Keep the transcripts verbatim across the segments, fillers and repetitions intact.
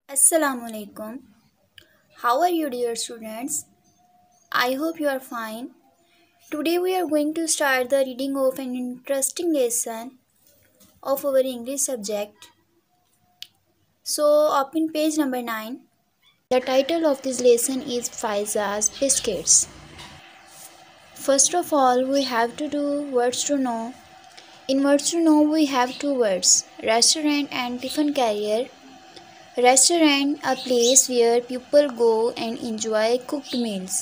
Assalamualaikum. How are you, dear students? I hope you are fine. Today we are going to start the reading of an interesting lesson of our English subject. So, open page number nine. The title of this lesson is Faiza's Biscuits. First of all, we have to do words to know. In words to know, we have two words, restaurant and tiffin carrier. Restaurant, a place where people go and enjoy cooked meals.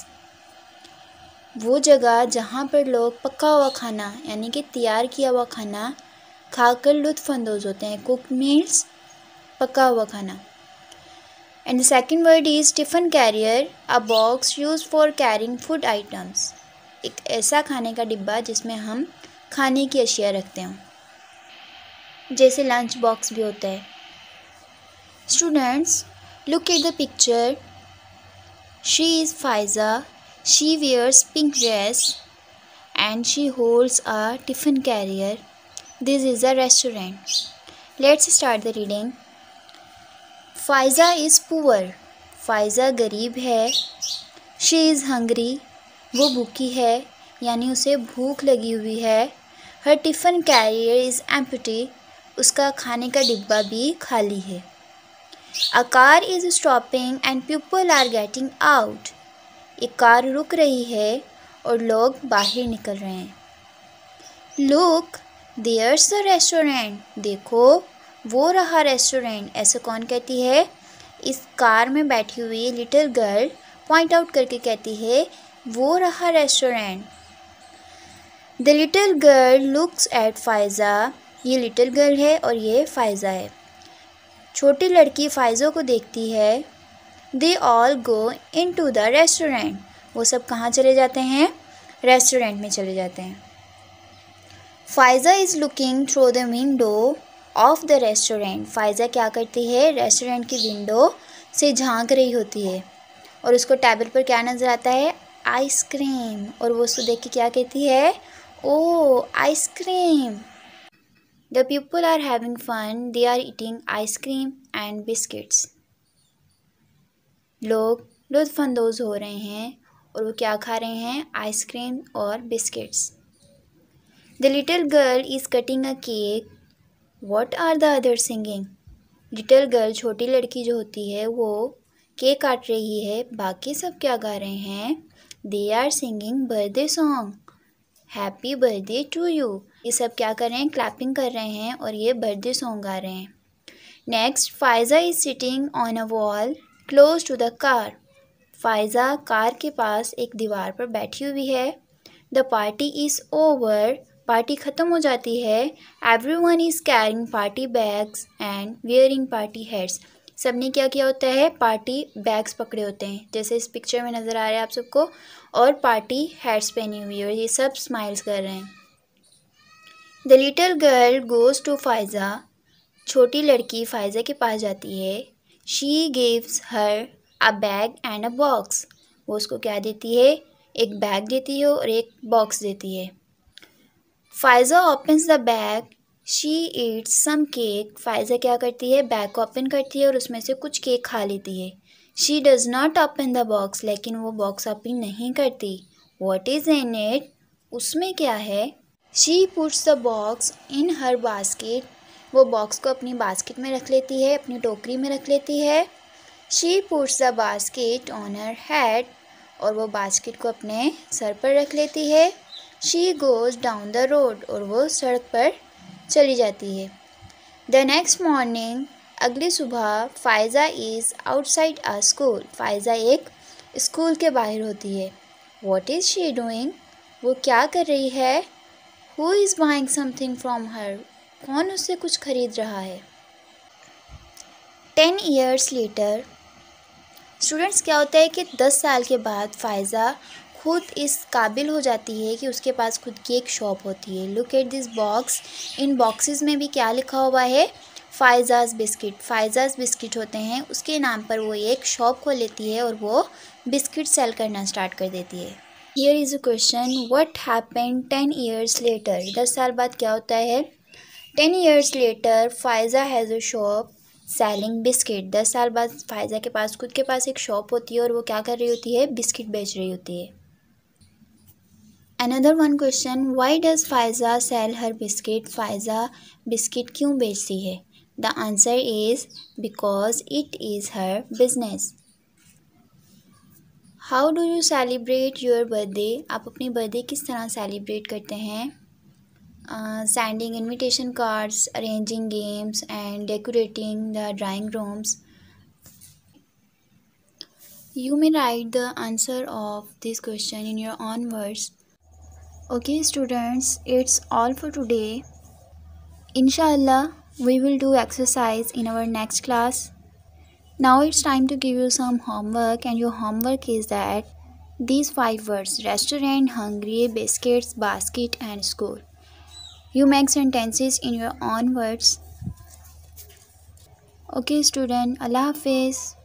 वो जगह जहाँ पर लोग पका हुआ खाना यानी कि तैयार किया हुआ खाना खाकर लुत्फ़अंदोज़ होते हैं. कुक्ड मील्स, पका हुआ खाना. And the second word is tiffin carrier, a box use for carrying food items. एक ऐसा खाने का डिब्बा जिसमें हम खाने की अशिया रखते हों, जैसे लंच बॉक्स भी होता है. Students, look at the picture. She is Faiza. She wears pink dress and she holds a tiffin carrier. This is a restaurant. Let's start the reading. Faiza is poor. Faiza गरीब है. She is hungry. वो भूखी है यानी उसे भूख लगी हुई है. Her tiffin carrier is empty. उसका खाने का डिब्बा भी खाली है. A car is stopping and people are getting out. एक कार रुक रही है और लोग बाहर निकल रहे हैं. Look, there's the restaurant. देखो, वो रहा रेस्टोरेंट. ऐसे कौन कहती है? इस कार में बैठी हुई लिटिल गर्ल पॉइंट आउट करके कहती है, वो रहा restaurant. The little girl looks at Faiza. ये लिटिल गर्ल है और ये फाइज़ा है. छोटी लड़की फाइज़ा को देखती है. They all go into the restaurant. वो सब कहाँ चले जाते हैं? रेस्टोरेंट में चले जाते हैं. Faiza is looking through the window of the restaurant. Faiza क्या करती है? रेस्टोरेंट की विंडो से झांक रही होती है और उसको टेबल पर क्या नज़र आता है? आइसक्रीम. और वो उसको देख के क्या कहती है? Oh, ice cream. The people are having fun. They are eating ice cream and biscuits. लोग लुत्फ़अंदोज़ हो रहे हैं और वो क्या खा रहे हैं? आइसक्रीम और biscuits. The little girl is cutting a cake. What are the other singing? Little girl, छोटी लड़की जो होती है, वो केक काट रही है. बाकी सब क्या गा रहे हैं? They are singing birthday song. Happy birthday to you. ये सब क्या कर रहे हैं? क्लैपिंग कर रहे हैं और ये बर्थडे सॉन्ग गा रहे हैं. Next, Faiza is sitting on a wall close to the car. Faiza car के पास एक दीवार पर बैठी हुई है. The party is over. Party ख़त्म हो जाती है. Everyone is carrying party bags and wearing party heads. सब ने क्या किया होता है? पार्टी बैग्स पकड़े होते हैं, जैसे इस पिक्चर में नज़र आ रहा है आप सबको, और पार्टी हेड्स पहनी हुई है और ये सब स्माइल्स कर रहे हैं. The little girl goes to Faiza. छोटी लड़की फाइज़ा के पास जाती है. She gives her a bag and a box. वो उसको क्या देती है? एक बैग देती है और एक बॉक्स देती है. फाइज़ा opens the bag. She eats some cake. फाइज़ा क्या करती है? बैग को ओपन करती है और उसमें से कुछ केक खा लेती है. She does not open the box. लेकिन वो बॉक्स ओपन नहीं करती. What is in it? उसमें क्या है? She puts the box in her basket. वो बॉक्स को अपनी बास्केट में रख लेती है, अपनी टोकरी में रख लेती है. She puts the basket on her head. और वो बास्केट को अपने सर पर रख लेती है. She goes down the road. और वो सड़क पर चली जाती है. The next morning. अगली सुबह. Faiza is outside a school. Faiza एक स्कूल के बाहर होती है. What is she doing? वो क्या कर रही है? Who is buying something from her? कौन उससे कुछ खरीद रहा है? Ten years letter. स्टूडेंट्स, क्या होता है कि दस साल के बाद फ़ाइज़ा खुद इस काबिल हो जाती है कि उसके पास खुद की एक शॉप होती है. Look at this box. इन बॉक्सेस में भी क्या लिखा हुआ है? फ़ाइज़ाज़ बिस्किट. फ़ाइज़ाज़ बिस्किट होते हैं. उसके नाम पर वो एक शॉप खोल लेती है और वो बिस्किट सेल करना स्टार्ट कर देती है. Here is a question. What happened ten years later? दस साल बाद क्या होता है? Ten years later, Faiza has a shop. Selling biscuit. दस साल बाद फायज़ा के पास खुद के पास एक शॉप होती है और वो क्या कर रही होती है, बिस्किट बेच रही होती है। Another one question, why does Faiza sell her biscuit. Faiza biscuit क्यों बेचती है? The answer is because it is her business. How do you celebrate your birthday. आप अपनी बर्थडे किस तरह सेलिब्रेट करते हैं? Sending invitation cards, arranging games and decorating the drawing rooms. You may write the answer of this question in your own words. Okay students, it's all for today. Inshallah, we will do exercise in our next class. Now it's time to give you some homework, and your homework is that these five words: restaurant, hungry, biscuits, basket and school. You make sentences in your own words. Okay student, Allah Hafiz.